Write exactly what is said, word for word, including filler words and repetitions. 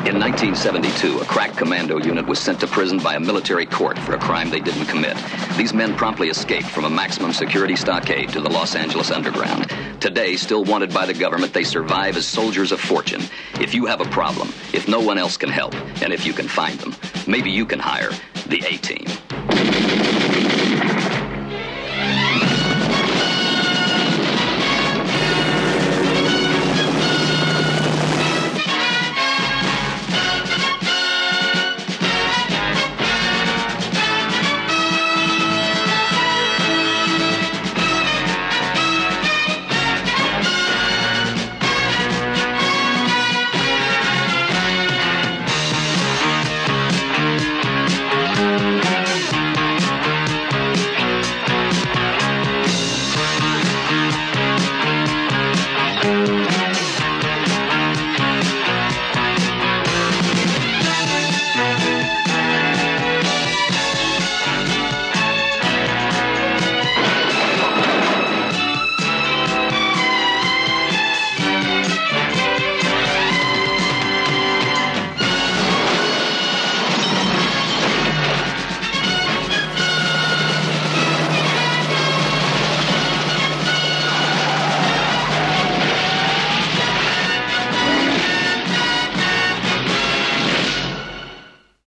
In nineteen seventy-two, a crack commando unit was sent to prison by a military court for a crime they didn't commit. These men promptly escaped from a maximum security stockade to the Los Angeles underground. Today, still wanted by the government, they survive as soldiers of fortune. If you have a problem, if no one else can help, and if you can find them, maybe you can hire the A-Team.